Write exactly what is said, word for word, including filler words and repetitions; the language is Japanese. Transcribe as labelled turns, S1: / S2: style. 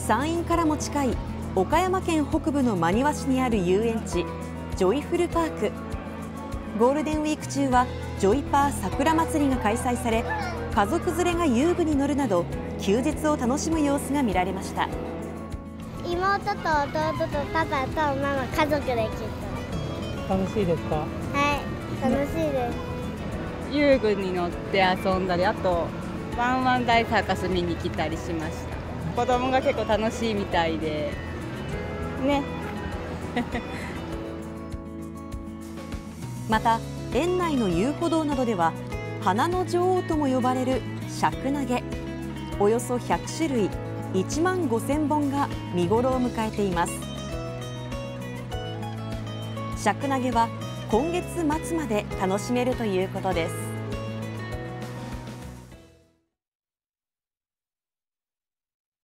S1: 山陰からも近い岡山県北部の真庭市にある遊園地ジョイフルパーク。ゴールデンウィーク中はジョイパー桜祭りが開催され、家族連れが遊具に乗るなど休日を楽しむ様子が見られました。
S2: 妹と弟とパパとママ家族で来
S3: た。楽しいですか？
S2: はい、楽しいです。
S4: 遊具に乗って遊んだり、あとワンワン大サーカス見に来たりしました。子供が結構楽しいみたいでね
S1: また園内の遊歩道などでは花の女王とも呼ばれるシャクナゲ、およそひゃくしゅるいいちまんごせんぼんが見頃を迎えています。シャクナゲは今月末まで楽しめるということです。